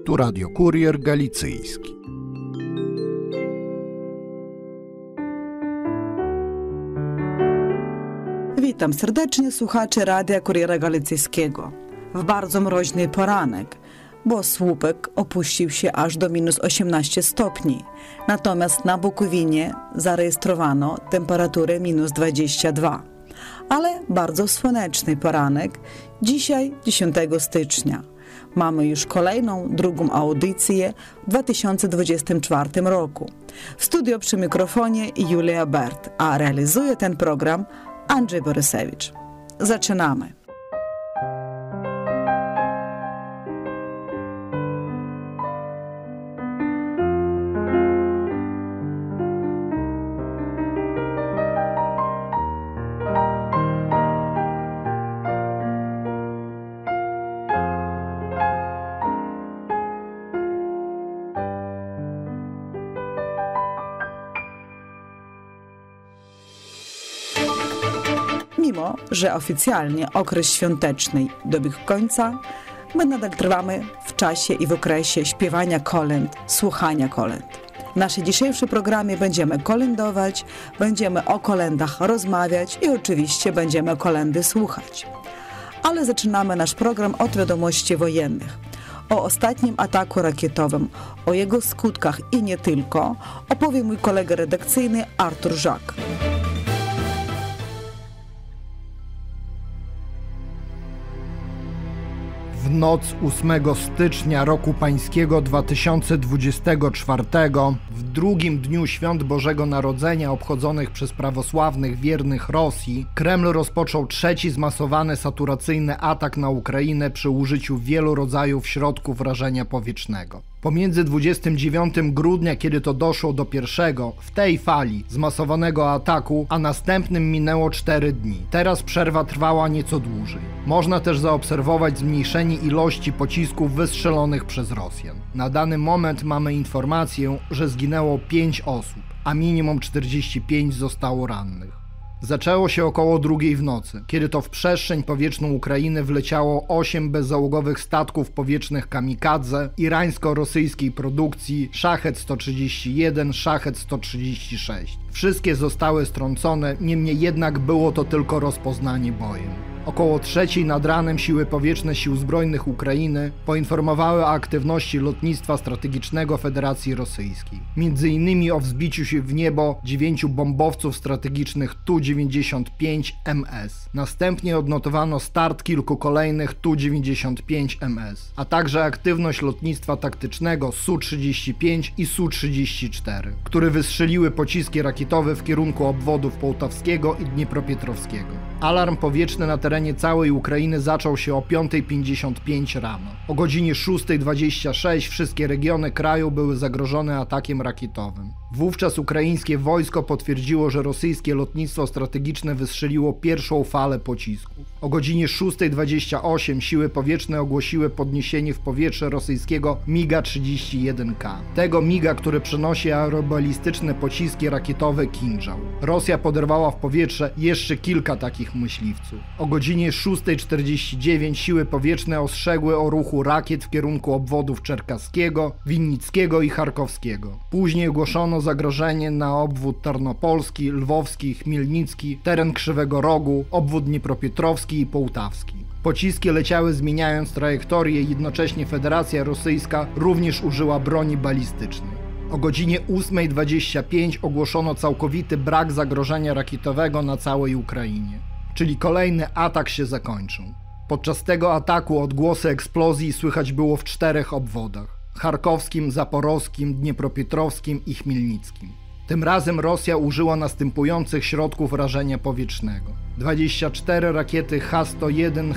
Tu Radio Kurier Galicyjski. Witam serdecznie słuchaczy Radia Kuriera Galicyjskiego. W bardzo mroźny poranek, bo słupek opuścił się aż do minus 18 stopni. Natomiast na Bukowinie zarejestrowano temperaturę minus 22. Ale bardzo słoneczny poranek, dzisiaj 10 stycznia. Mamy już kolejną, drugą audycję w 2024 roku. W studio przy mikrofonie Julia Bert, a realizuje ten program Andrzej Borysewicz. Zaczynamy. Mimo że oficjalnie okres świąteczny dobiegł końca, my nadal trwamy w czasie i w okresie śpiewania kolęd, słuchania kolęd. W naszym dzisiejszym programie będziemy kolędować, będziemy o kolędach rozmawiać i oczywiście będziemy kolędy słuchać. Ale zaczynamy nasz program od wiadomości wojennych. O ostatnim ataku rakietowym, o jego skutkach i nie tylko, opowie mój kolega redakcyjny Artur Żak. W noc 8 stycznia roku pańskiego 2024, w drugim dniu świąt Bożego Narodzenia obchodzonych przez prawosławnych wiernych Rosji, Kreml rozpoczął trzeci zmasowany saturacyjny atak na Ukrainę przy użyciu wielu rodzajów środków rażenia powietrznego. Pomiędzy 29 grudnia, kiedy to doszło do pierwszego, w tej fali, zmasowanego ataku, a następnym minęło 4 dni. Teraz przerwa trwała nieco dłużej. Można też zaobserwować zmniejszenie ilości pocisków wystrzelonych przez Rosjan. Na dany moment mamy informację, że zginęło 5 osób, a minimum 45 zostało rannych. Zaczęło się około 2 w nocy, kiedy to w przestrzeń powietrzną Ukrainy wleciało 8 bezzałogowych statków powietrznych kamikadze irańsko-rosyjskiej produkcji Szached-131, Szached-136. Wszystkie zostały strącone, niemniej jednak było to tylko rozpoznanie bojem. Około 3 nad ranem siły powietrzne Sił Zbrojnych Ukrainy poinformowały o aktywności lotnictwa strategicznego Federacji Rosyjskiej. Między innymi o wzbiciu się w niebo 9 bombowców strategicznych Tu-95MS. Następnie odnotowano start kilku kolejnych Tu-95MS, a także aktywność lotnictwa taktycznego Su-35 i Su-34, które wystrzeliły pociski rakietowe w kierunku obwodów Połtawskiego i Dniepropietrowskiego. Alarm powietrzny na terenie całej Ukrainy zaczął się o 5:55 rano. O godzinie 6:26 wszystkie regiony kraju były zagrożone atakiem rakietowym. Wówczas ukraińskie wojsko potwierdziło, że rosyjskie lotnictwo strategiczne wystrzeliło pierwszą falę pocisków. O godzinie 6:28 siły powietrzne ogłosiły podniesienie w powietrze rosyjskiego MiGa-31K. Tego MiGa, który przenosi aerobalistyczne pociski rakietowe Kinżał. Rosja poderwała w powietrze jeszcze kilka takich myśliwców. O godzinie 6:49 siły powietrzne ostrzegły o ruchu rakiet w kierunku obwodów Czerkaskiego, Winnickiego i Charkowskiego. Później ogłoszono zagrożenie na obwód Tarnopolski, Lwowski, Chmielnicki, teren Krzywego Rogu, obwód Dniepropietrowski i Połtawski. Pociski leciały zmieniając trajektorię i jednocześnie Federacja Rosyjska również użyła broni balistycznej. O godzinie 8:25 ogłoszono całkowity brak zagrożenia rakietowego na całej Ukrainie. Czyli kolejny atak się zakończył. Podczas tego ataku odgłosy eksplozji słychać było w 4 obwodach: charkowskim, zaporowskim, dniepropietrowskim i chmielnickim. Tym razem Rosja użyła następujących środków rażenia powietrznego: 24 rakiety H-101,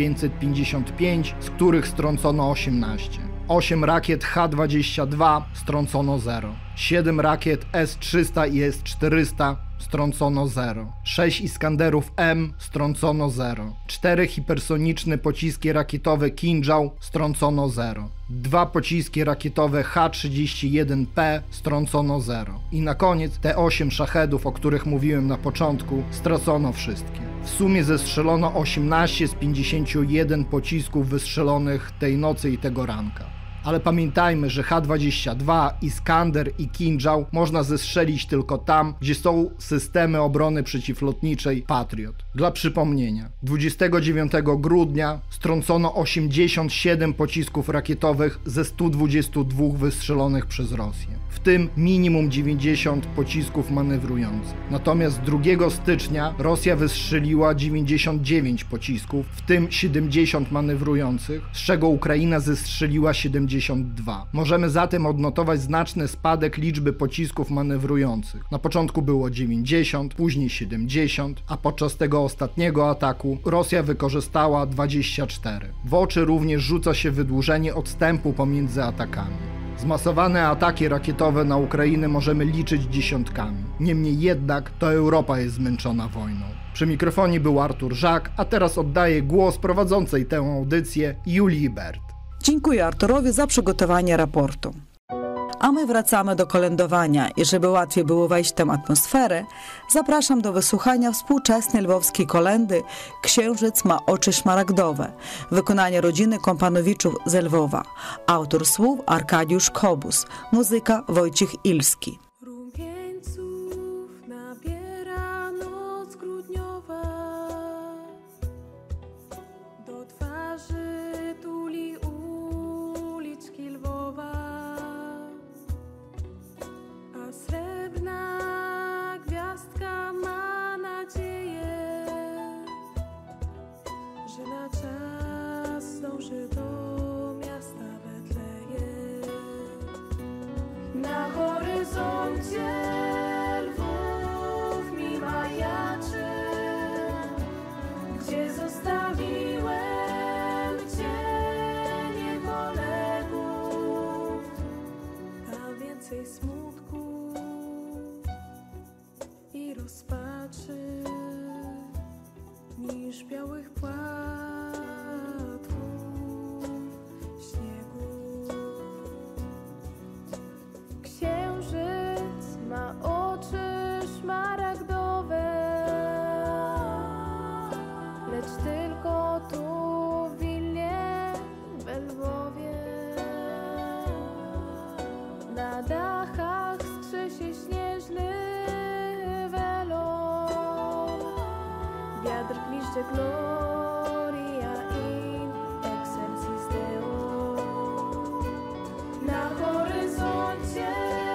H-555, z których strącono 18. 8 rakiet H-22, strącono 0. 7 rakiet S-300 i S-400, strącono 0. 6 Iskanderów M, strącono 0. 4 hipersoniczne pociski rakietowe Kinżał, strącono 0. 2 pociski rakietowe H-31P, strącono 0. I na koniec te 8 szachedów, o których mówiłem na początku, stracono wszystkie. W sumie zestrzelono 18 z 51 pocisków wystrzelonych tej nocy i tego ranka. Ale pamiętajmy, że H-22, Iskander i Kinżał można zestrzelić tylko tam, gdzie są systemy obrony przeciwlotniczej Patriot. Dla przypomnienia, 29 grudnia strącono 87 pocisków rakietowych ze 122 wystrzelonych przez Rosję, w tym minimum 90 pocisków manewrujących. Natomiast 2 stycznia Rosja wystrzeliła 99 pocisków, w tym 70 manewrujących, z czego Ukraina zestrzeliła 72. Możemy zatem odnotować znaczny spadek liczby pocisków manewrujących. Na początku było 90, później 70, a podczas tego ostatniego ataku Rosja wykorzystała 24. W oczy również rzuca się wydłużenie odstępu pomiędzy atakami. Zmasowane ataki rakietowe na Ukrainę możemy liczyć dziesiątkami. Niemniej jednak to Europa jest zmęczona wojną. Przy mikrofonie był Artur Żak, a teraz oddaję głos prowadzącej tę audycję Julii Bert. Dziękuję Arturowi za przygotowanie raportu. A my wracamy do kolędowania i żeby łatwiej było wejść w tę atmosferę, zapraszam do wysłuchania współczesnej lwowskiej kolendy Księżyc ma oczy szmaragdowe, wykonanie rodziny Kompanowiczów ze Lwowa. Autor słów Arkadiusz Kobus, muzyka Wojciech Ilski. Rumieńców nabiera noc grudniowa, do twarzy tuli uliczki Lwowa. Srebrna gwiazdka ma nadzieję, że na czas zdąży do miasta Betlejem. Na horyzoncie Lwów mi majaczy, gdzie zostawiłem cienie kolegów. Tam więcej smutku i rozpaczy niż białych płatków śniegu. Księżyc ma oczy szmaragdowe, lecz tylko tu w Wilnie, we Lwowie. Na dachach strze się śnieżny wiatr gwizdże Gloria in excelsis Deo. Na horyzoncie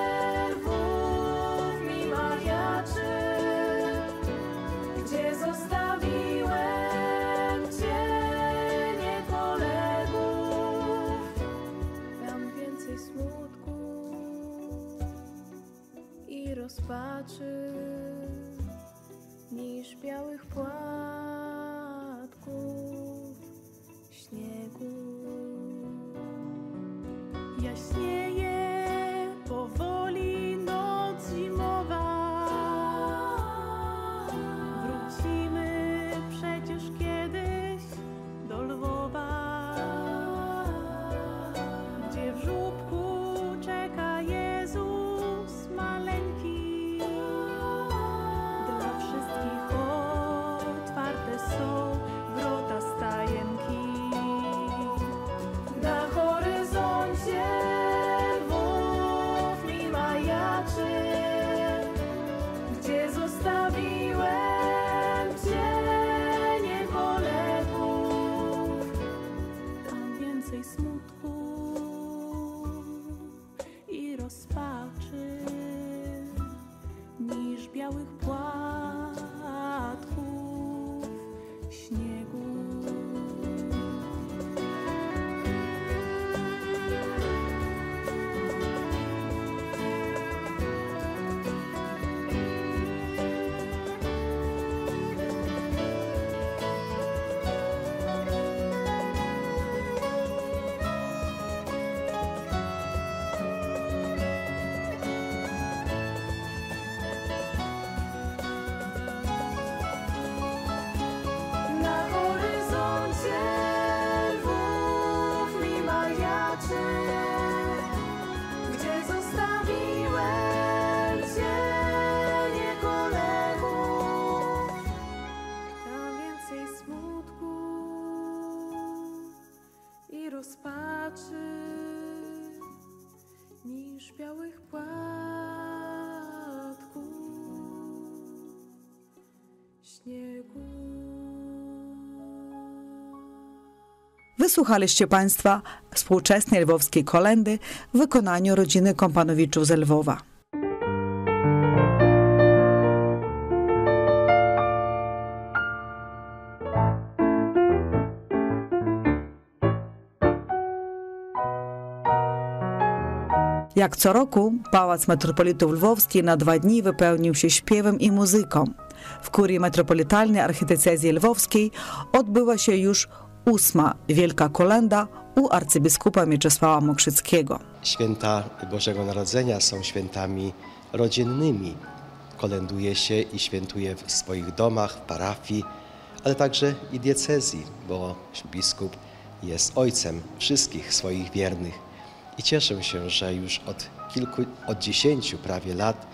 Lwów mi majaczy, gdzie zostawiłem cienie kolegów. Tam więcej smutku i rozpaczy niż białych płatków śniegu. Jaśnieje powoli noc zimowa, wrócimy przecież kiedyś do Lwowa, gdzie w żłobku czeka Jezus maleńki. Dla wszystkich otwarte są wrota stajenki. Na horyzoncie Lwów mi majaczy, gdzie zostawiłem cienie kolegów. Tam więcej smutku i rozpaczy niż białych płatków śniegu. Rozpaczy już białych płatków, śniegu. Wysłuchaliście Państwa współczesnej lwowskiej kolędy w wykonaniu rodziny Kompanowiczów z Lwowa. Jak co roku, Pałac Metropolitów Lwowski na 2 dni wypełnił się śpiewem i muzyką. W kurii metropolitalnej archidiecezji lwowskiej odbyła się już 8. Wielka Kolęda u arcybiskupa Mieczysława Mokrzyckiego. Święta Bożego Narodzenia są świętami rodzinnymi. Kolęduje się i świętuje w swoich domach, w parafii, ale także i diecezji, bo biskup jest ojcem wszystkich swoich wiernych. I cieszę się, że już od 10 prawie lat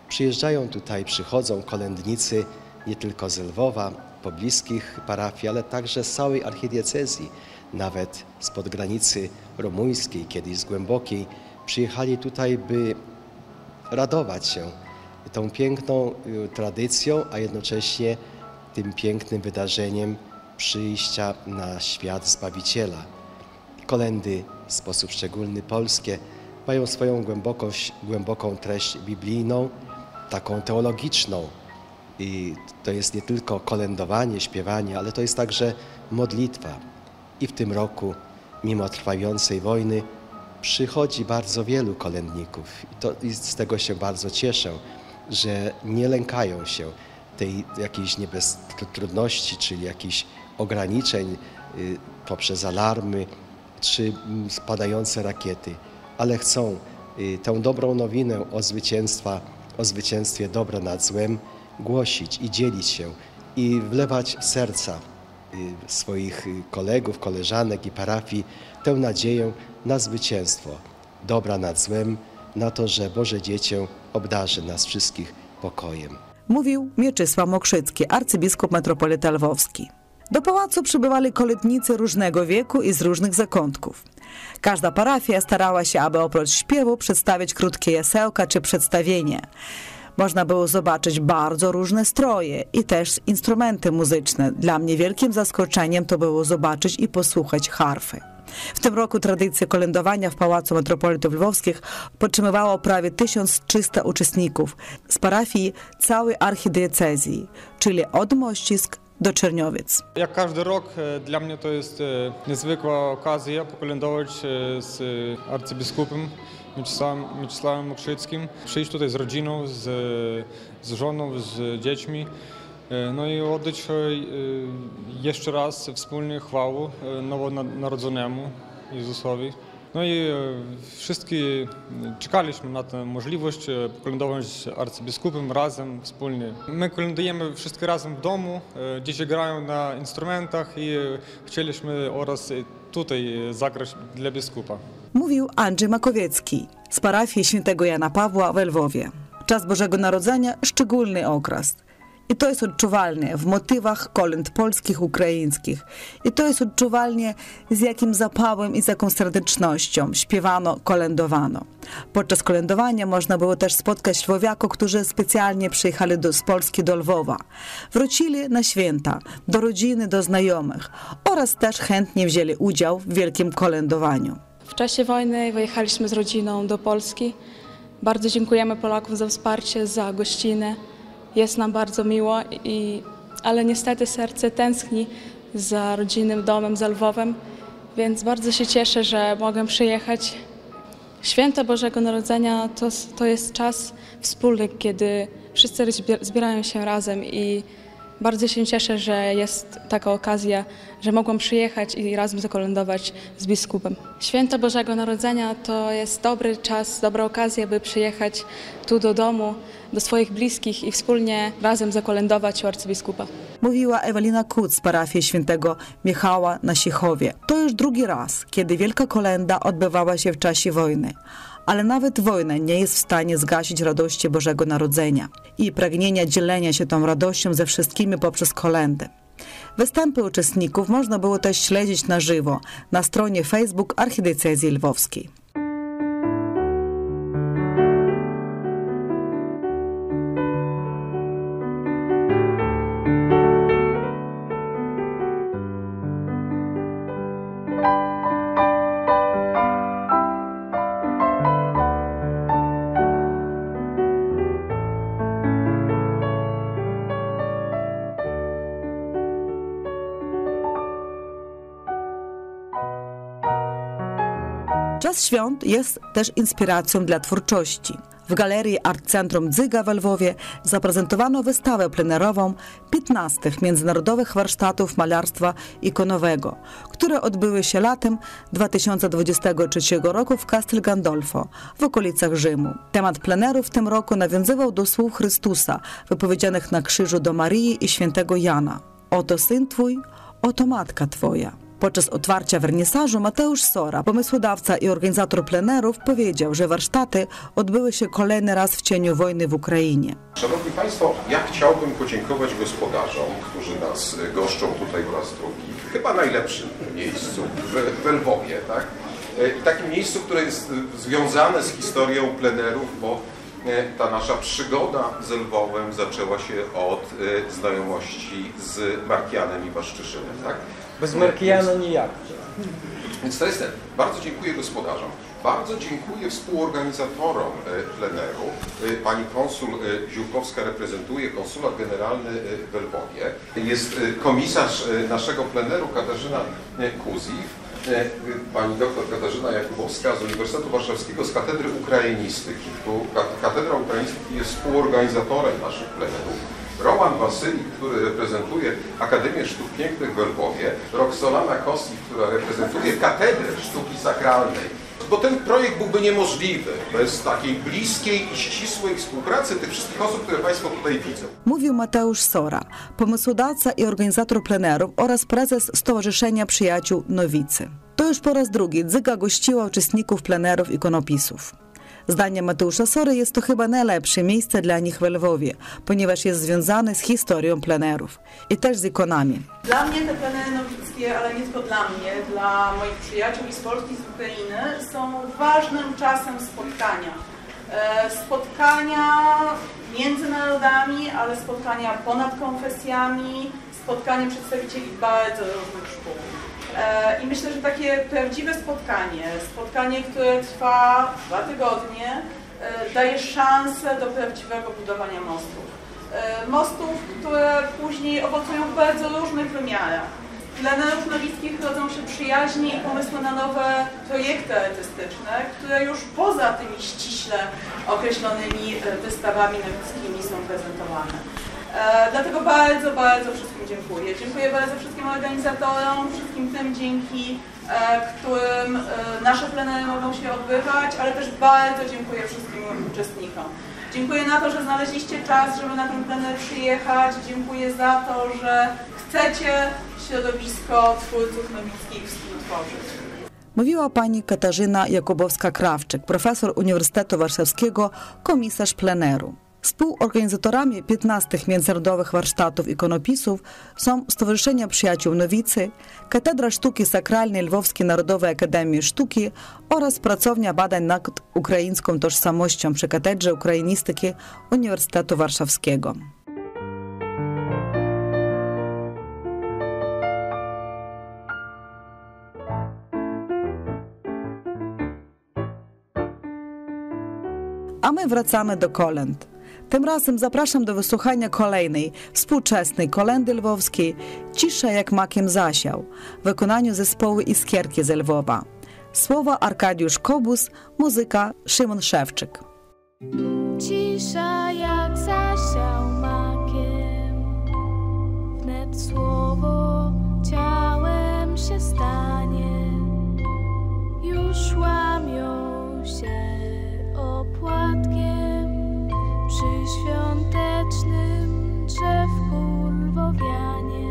przychodzą kolędnicy nie tylko z Lwowa, pobliskich parafii, ale także z całej archidiecezji, nawet spod granicy rumuńskiej, kiedyś z Głębokiej, przyjechali tutaj, by radować się tą piękną tradycją, a jednocześnie tym pięknym wydarzeniem przyjścia na świat Zbawiciela. Kolędy w sposób szczególny polskie mają swoją głęboką treść biblijną, taką teologiczną. I to jest nie tylko kolędowanie, śpiewanie, ale to jest także modlitwa. I w tym roku, mimo trwającej wojny, przychodzi bardzo wielu kolędników. I z tego się bardzo cieszę, że nie lękają się tej jakiejś trudności, czyli jakichś ograniczeń poprzez alarmy, czy spadające rakiety, ale chcą tę dobrą nowinę o zwycięstwie dobra nad złem głosić i dzielić się i wlewać w serca swoich kolegów, koleżanek i parafii tę nadzieję na zwycięstwo dobra nad złem, na to, że Boże Dziecię obdarzy nas wszystkich pokojem. Mówił Mieczysław Mokrzycki, arcybiskup metropolita lwowski. Do pałacu przybywali kolędnicy różnego wieku i z różnych zakątków. Każda parafia starała się, aby oprócz śpiewu przedstawić krótkie jasełka czy przedstawienie. Można było zobaczyć bardzo różne stroje i też instrumenty muzyczne. Dla mnie wielkim zaskoczeniem to było zobaczyć i posłuchać harfy. W tym roku tradycję kolędowania w Pałacu Metropolitów Lwowskich podtrzymywało prawie 1300 uczestników z parafii całej archidiecezji, czyli od Mościsk do Czerniowic. Jak każdy rok dla mnie to jest niezwykła okazja pokolędować z arcybiskupem Mieczysławem Mokrzyckim, przyjść tutaj z rodziną, z żoną, z dziećmi, no i oddać jeszcze raz wspólnie chwałę nowonarodzonemu Jezusowi. No i wszyscy czekaliśmy na tę możliwość kolędować z arcybiskupem razem, wspólnie. My kolędujemy wszyscy razem w domu, dzieci grają na instrumentach i chcieliśmy oraz tutaj zagrać dla biskupa. Mówił Andrzej Makowiecki z parafii Świętego Jana Pawła w Lwowie. Czas Bożego Narodzenia – szczególny okres. I to jest odczuwalne w motywach kolęd polskich, ukraińskich. I to jest odczuwalne, z jakim zapałem i z jaką serdecznością śpiewano, kolędowano. Podczas kolędowania można było też spotkać lwowiaków, którzy specjalnie przyjechali z Polski do Lwowa. Wrócili na święta, do rodziny, do znajomych oraz też chętnie wzięli udział w wielkim kolędowaniu. W czasie wojny wyjechaliśmy z rodziną do Polski. Bardzo dziękujemy Polakom za wsparcie, za gościnę. Jest nam bardzo miło, ale niestety serce tęskni za rodzinnym domem, za Lwowem, więc bardzo się cieszę, że mogę przyjechać. Święto Bożego Narodzenia to jest czas wspólny, kiedy wszyscy zbierają się razem i bardzo się cieszę, że jest taka okazja, że mogłam przyjechać i razem zakolędować z biskupem. Święto Bożego Narodzenia to jest dobry czas, dobra okazja, by przyjechać tu do domu, do swoich bliskich i wspólnie razem zakolędować u arcybiskupa. Mówiła Ewelina Kuc z parafii Świętego Michała na Siechowie. To już drugi raz, kiedy Wielka Kolęda odbywała się w czasie wojny. Ale nawet wojna nie jest w stanie zgasić radości Bożego Narodzenia i pragnienia dzielenia się tą radością ze wszystkimi poprzez kolędę. Występy uczestników można było też śledzić na żywo na stronie Facebook Archidiecezji Lwowskiej. Czas świąt jest też inspiracją dla twórczości. W Galerii Art Centrum Dzyga w Lwowie zaprezentowano wystawę plenerową 15 międzynarodowych warsztatów malarstwa ikonowego, które odbyły się latem 2023 roku w Castel Gandolfo w okolicach Rzymu. Temat pleneru w tym roku nawiązywał do słów Chrystusa wypowiedzianych na krzyżu do Maryi i świętego Jana. Oto syn twój, oto matka twoja. Podczas otwarcia wernisażu Mateusz Sora, pomysłodawca i organizator plenerów, powiedział, że warsztaty odbyły się kolejny raz w cieniu wojny w Ukrainie. Szanowni Państwo, ja chciałbym podziękować gospodarzom, którzy nas goszczą tutaj po raz drugi, w chyba najlepszym miejscu w Lwowie, tak? Takim miejscu, które jest związane z historią plenerów, bo ta nasza przygoda z Lwowem zaczęła się od znajomości z Markianem i Waszczyszynem, tak? Bez Markiana nijak. Więc to jest ten. Bardzo dziękuję gospodarzom. Bardzo dziękuję współorganizatorom pleneru. Pani konsul Ziółkowska reprezentuje konsulat generalny w Lwowie. Jest komisarz naszego pleneru Katarzyna Kuziw. Pani doktor Katarzyna Jakubowska z Uniwersytetu Warszawskiego z Katedry Ukrainistyki. Katedra Ukrainistyki jest współorganizatorem naszych plenerów. Roman Wasylik, który reprezentuje Akademię Sztuk Pięknych w Lwowie, Roxolana Kossi, która reprezentuje Katedrę Sztuki Sakralnej. Bo ten projekt byłby niemożliwy bez takiej bliskiej i ścisłej współpracy tych wszystkich osób, które Państwo tutaj widzą. Mówił Mateusz Sora, pomysłodawca i organizator plenerów oraz prezes Stowarzyszenia Przyjaciół Nowicy. To już po raz drugi Dzyga gościła uczestników plenerów ikonopisów. Zdaniem Mateusza Sory jest to chyba najlepsze miejsce dla nich w Lwowie, ponieważ jest związane z historią plenerów i też z ikonami. Dla mnie te plenery nowickie, ale nie tylko dla mnie, dla moich przyjaciół i z Polski, z Ukrainy, są ważnym czasem spotkania. Spotkania między narodami, ale spotkania ponad konfesjami, spotkania przedstawicieli bardzo różnych szkół. I myślę, że takie prawdziwe spotkanie, które trwa 2 tygodnie, daje szansę do prawdziwego budowania mostów. Mostów, które później owocują w bardzo różnych wymiarach. Dla plenerów nowickich rodzą się przyjaźnie i pomysły na nowe projekty artystyczne, które już poza tymi ściśle określonymi wystawami nowickimi są prezentowane. Dlatego bardzo, bardzo wszystkim dziękuję. Dziękuję bardzo wszystkim organizatorom, wszystkim tym, dzięki którym nasze plenery mogą się odbywać, ale też bardzo dziękuję wszystkim uczestnikom. Dziękuję na to, że znaleźliście czas, żeby na ten plener przyjechać. Dziękuję za to, że chcecie środowisko twórców nowickich współtworzyć. Mówiła pani Katarzyna Jakubowska-Krawczyk, profesor Uniwersytetu Warszawskiego, komisarz pleneru. Współorganizatorami 15 międzynarodowych warsztatów ikonopisów są Stowarzyszenie Przyjaciół Nowicy, Katedra Sztuki Sakralnej Lwowskiej Narodowej Akademii Sztuki oraz Pracownia Badań nad Ukraińską Tożsamością przy Katedrze Ukrainistyki Uniwersytetu Warszawskiego. A my wracamy do kolęd. Tym razem zapraszam do wysłuchania kolejnej współczesnej kolendy lwowskiej „Cisza jak makiem zasiał” w wykonaniu zespołu Iskierki z Lwowa. Słowa Arkadiusz Kobus, muzyka Szymon Szewczyk. Cisza jak zasiał makiem, wnet słowo ciałem się stanie, już łamią się opłatkiem przy świątecznym drzewku lwowianie.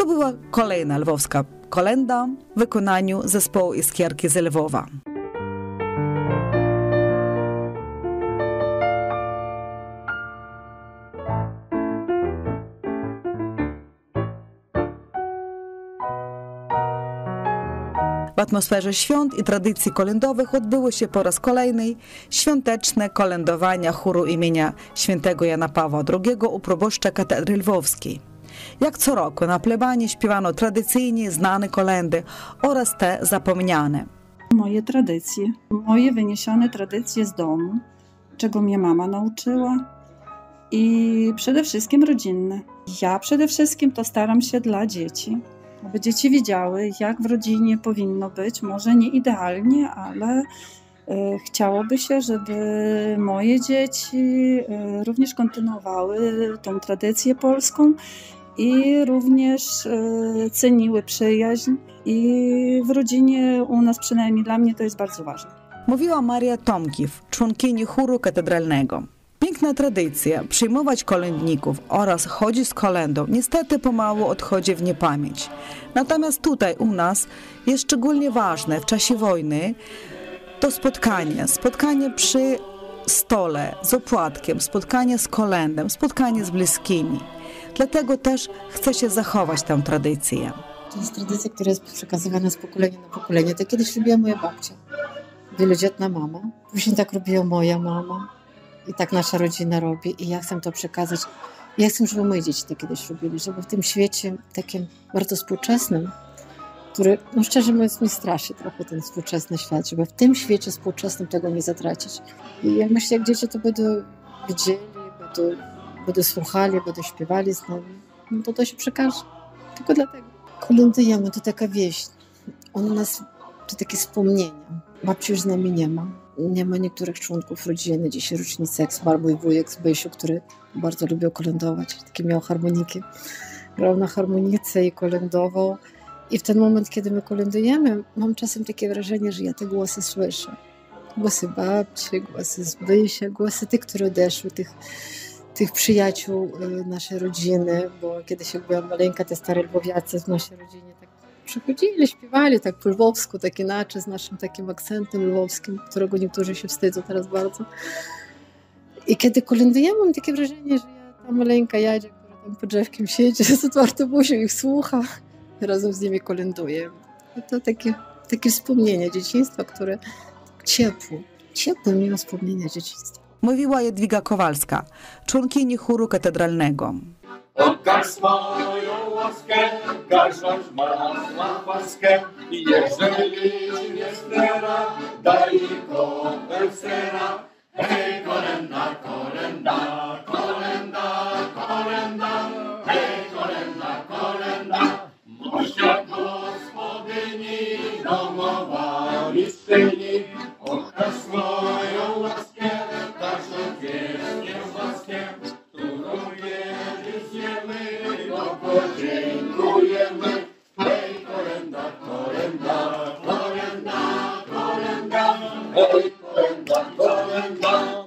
To była kolejna lwowska kolenda w wykonaniu zespołu Iskierki z Lwowa. W atmosferze świąt i tradycji kolędowych odbyło się po raz kolejny świąteczne kolędowania chóru imienia świętego Jana Pawła II u proboszcza katedry lwowskiej. Jak co roku na plebanii śpiewano tradycyjnie znane kolędy oraz te zapomniane. Moje tradycje, moje wyniesione tradycje z domu, czego mnie mama nauczyła i przede wszystkim rodzinne. Ja przede wszystkim to staram się dla dzieci, aby dzieci wiedziały, jak w rodzinie powinno być. Może nie idealnie, ale chciałoby się, żeby moje dzieci również kontynuowały tą tradycję polską i również ceniły przyjaźń. I w rodzinie u nas, przynajmniej dla mnie, to jest bardzo ważne. Mówiła Maria Tomkiw, członkini chóru katedralnego. Piękna tradycja przyjmować kolędników oraz chodzić z kolędą niestety pomału odchodzi w niepamięć. Natomiast tutaj u nas jest szczególnie ważne w czasie wojny to spotkanie przy stole z opłatkiem, spotkanie z kolędem, spotkanie z bliskimi. Dlatego też chce się zachować tę tradycję. To jest tradycja, która jest przekazywana z pokolenia na pokolenie. Tak kiedyś robiła moja babcia, wielodzietna mama. Później tak robiła moja mama. I tak nasza rodzina robi. I ja chcę to przekazać. Ja chcę, żeby moje dzieci to kiedyś robili. Żeby w tym świecie takim bardzo współczesnym, który, no szczerze mówiąc, mnie straszy trochę ten współczesny świat. Żeby w tym świecie współczesnym tego nie zatracić. I ja myślę, jak dzieci to będą widzieli, będą słuchali, będą śpiewali z nami, no to się przekaże. Tylko dlatego. Kolędujemy, to taka wieś. Ona nas, to takie wspomnienia. Babci już z nami nie ma. Nie ma niektórych członków rodziny. Dzisiaj rocznica, jak zmarł mój wujek z Bysiu, który bardzo lubił kolędować. Takie miał harmoniki. Grał na harmonice i kolędował. I w ten moment, kiedy my kolędujemy, mam czasem takie wrażenie, że ja te głosy słyszę. Głosy babci, głosy z Bysia, głosy tych, które odeszły, tych przyjaciół naszej rodziny, bo kiedyś jak byłam maleńka, te stare lwowiacy w naszej rodzinie tak przychodzili, śpiewali tak po lwowsku, tak inaczej, z naszym takim akcentem lwowskim, którego niektórzy się wstydzą teraz bardzo. I kiedy kolędujemy, mam takie wrażenie, że ja ta maleńka Jadzia, która tam pod drzewkiem siedzi, z otwartą buzią ich słucha i razem z nimi kolęduje. To takie wspomnienie dzieciństwa, które tak ciepłe miło wspomnienie dzieciństwa. Mówiła Jadwiga Kowalska, członkini chóru katedralnego. Okaż swoją łaskę, każda ma łaskę i jeżeli nie stera, daj kopę sera. Hej, kolenda, kolenda, kolenda, kolenda, hej, kolenda, kolenda. Mosia gospodyni, domowa mistrzyni, okaż swoją łaskę, każdą pięknie łaskę, którą wiemy, no podziękujemy. Hej, kolenda, kolenda, kolenda, kolenda, hej, kolenda, kolenda.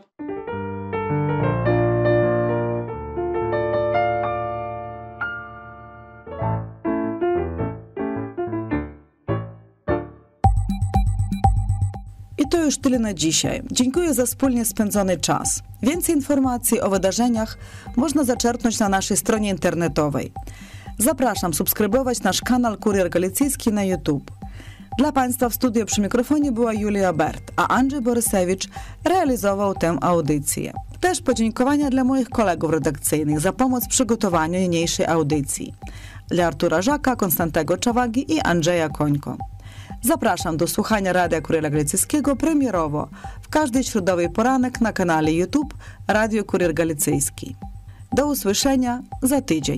I to już tyle na dzisiaj. Dziękuję za wspólnie spędzony czas. Więcej informacji o wydarzeniach można zaczerpnąć na naszej stronie internetowej. Zapraszam subskrybować nasz kanał Kurier Galicyjski na YouTube. Dla Państwa w studiu przy mikrofonie była Julia Bert, a Andrzej Borysewicz realizował tę audycję. Też podziękowania dla moich kolegów redakcyjnych za pomoc w przygotowaniu niniejszej audycji. Dla Artura Żaka, Konstantego Czawagi i Andrzeja Końko. Zapraszam do słuchania Radia Kuriera Galicyjskiego premierowo w każdy środowy poranek na kanale YouTube Radio Kurier Galicyjski. Do usłyszenia za tydzień.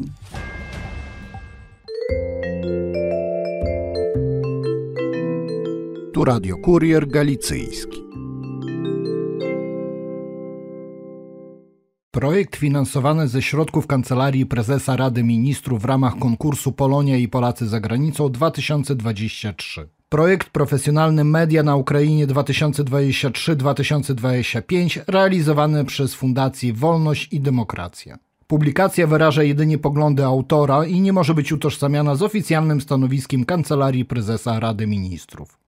Tu Radio Kurier Galicyjski. Projekt finansowany ze środków Kancelarii Prezesa Rady Ministrów w ramach konkursu Polonia i Polacy za granicą 2023. Projekt Profesjonalny Media na Ukrainie 2023-2025 realizowany przez Fundację Wolność i Demokracja. Publikacja wyraża jedynie poglądy autora i nie może być utożsamiana z oficjalnym stanowiskiem Kancelarii Prezesa Rady Ministrów.